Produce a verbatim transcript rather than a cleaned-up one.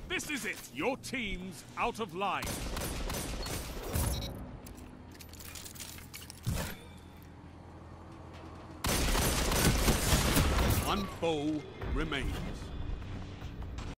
This is it! Your team's out of line. One foe remains.